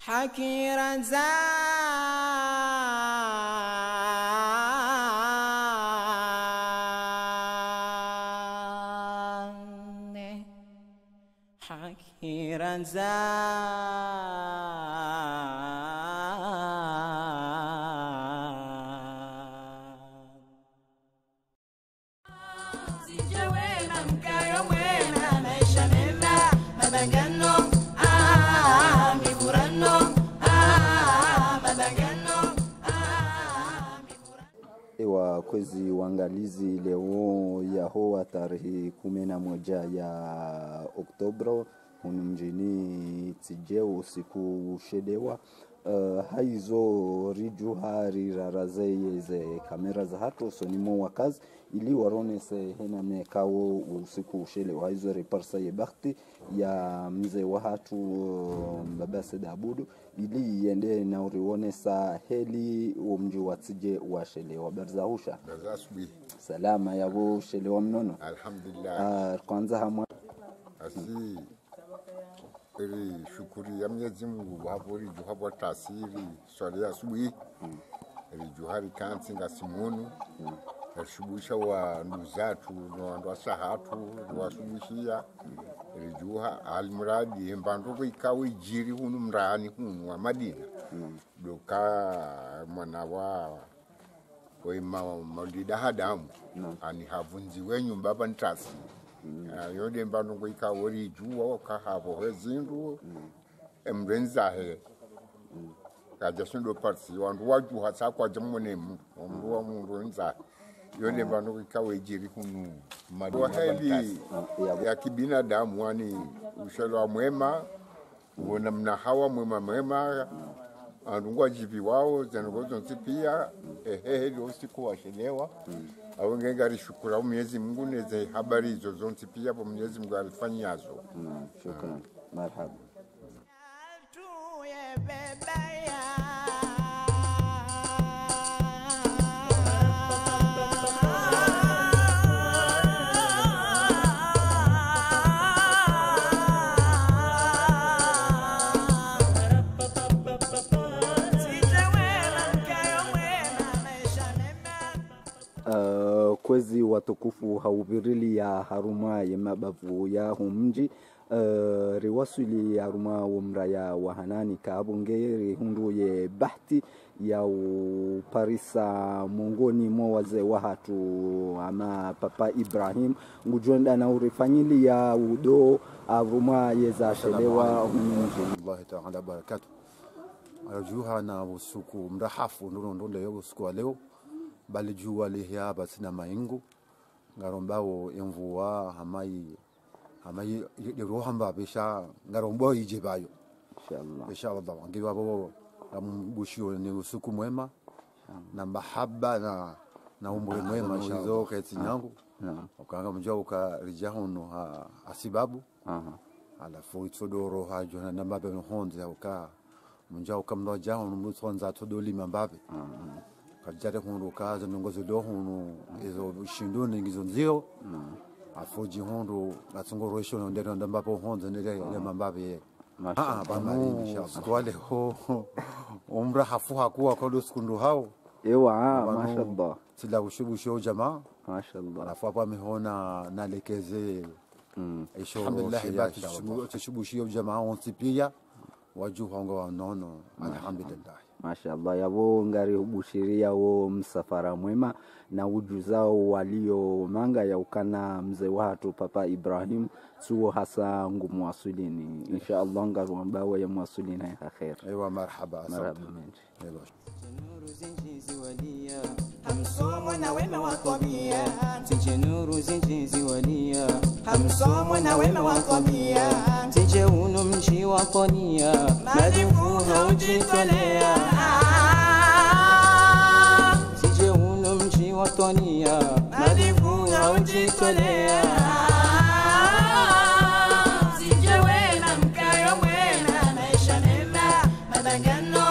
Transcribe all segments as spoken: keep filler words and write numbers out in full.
حكيرا زان حكيرا Ewa kwezi wangalizi leo ya hoa tarehe kumi na moja ya Oktobro hunu mjini Tijeo usiku shedewa. Uh, haizo riju hari rarazeye ze kamera za hato sonimo wakazi ili warone se hena mekawo usiku ushele wa haizo reparsa ye bakti ya mze wa hatu mbaba Seda Abudu ili yende na urione sa heli umji watije wa shele wa berzahusha Berzasbi salama ya wo shele wa mnono alhamdulillah. uh, kwanza hamwa asi eri shukuri ya Mwenyezi Mungu habori juhabo tasiri swali asubuhi hmm. eri juhari kanti ngasimunu hmm. Shubusha wa nuzatu no ndo sahatu wa subishia eri juha almuradi mbandoko ikawe jiri hunu mrani hunu wa Madina hmm. Doka mwana wa we ma malida hadamu hmm. Ani havunzi wenyu mbaba ntasi Mm. Uh, yode mbano kwa ika wori juwa ka havo hezindu mm. Emrenza he mm. Kajasundo parsi wandu waju hasa kwa jamone mru wa mru nza yode mbano kwa ika wejiri hunu madwa heli mm. Ya kibinadamu wani ushelo wa mwema uona mna hawa mwema mwema mm. Andungwa jivi wao zenogozo nsipia ehehe mm. Usiku wa shelewa mm. Awe ngari shukura Mwenyezi Mungu neze habari hizo zonti pia kwa Mwenyezi Mungu alifanyazo. Mm, shukran. Marhaba. Uh, kwezi watukufu haubirili ya haruma ya mabavu ya humji uh, riwasuli ya haruma umra ya wahanani kaabungeri hundu ye bahti ya uparisa mongoni mwa waze wahatu ama Papa Ibrahim ngujonda na urifanyili ya udo haruma yeza shelewa humji Allah ta'ala barakatuh arajuha na usuku mrahafu ndo ndo leo usiku leo bali jua lihia basina maingu ngarombao imvua hamai hamai yerohamba besha ngarombo ijebayo inshallah inshallah ngiwa babo ambushio ni usiku mwema na mahaba na na umri mwema hizo kati yangu ukanga mjua ukarijahono asibabu aha alafu itodoro hajo na mabe honza uka mjua ukamno jahono mutonza todoli mambabe kajare hono kaza nongozo do hono ezo shindoni ngizo nzio mm. Afoji hono atungorosho no ndero ndambapo honza nere ya mambabe ah banu kwale ho umra hafu hakuwa kwa doskundu hao ewa mashallah sila ushubusho jamaa mashallah alafu hapa mehona nalekeze mm. alhamdulillah ibati tushubushio jamaa ontipia wajuha ngo nono alhamdulillah mashallah yabo ngari ubushiria wo msafara mwema na ujuzao walio manga ya ukana mzee watu Papa Ibrahim suo hasa ngumu wasulini inshallah ngaru ambao ya mwasulina ya khair. Ewa marhaba marhaba ewa nuru zinjizi walia hamsomo na wema wa tabia tije nuru zinjizi walia hamsomo na wema wa tabia tije uno mji wa konia malifu haujitolea tije uno mji wa konia malifu haujitolea tije wena mkayo wena maisha mema madangano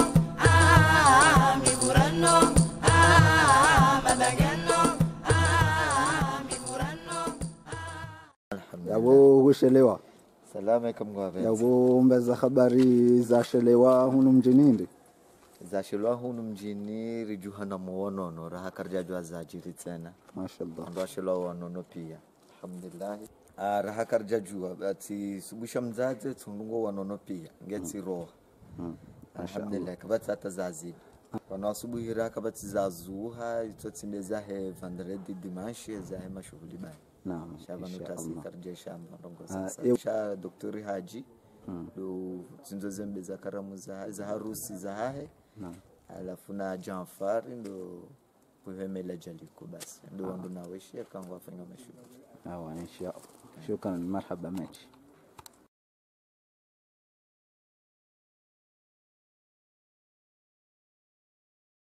yabo ushelewa Salamu alaikum ngwabe. Yabo mbeza habari za shelewa hunu mjini ndi? Za shelewa hunu mjini rijuhana muonono raha karjajwa za jiri tena. Mashallah. Ndo shelewa wanono pia. Alhamdulillah. Ah raha karjajwa ati subusha mzaze tunungo wanono pia. Ngeti mm. roha. Mm. Alhamdulillah kabati hata zazi. Wana asubuhi raha kabati za zuha itotimeza he vendredi dimanche za he mashughuli baya. Naam. Shabanu tasi karja shamba ndongo sasa. Sha Daktari Haji. Do zinzo zembe za karamu za za harusi za hahe. Naam. Alafu na Janfari ndo kuhemela jaliko basi. Ndo ndo naweshia kangwa afanya mashughuli. Sawa inshallah. Shukran marhaba mechi.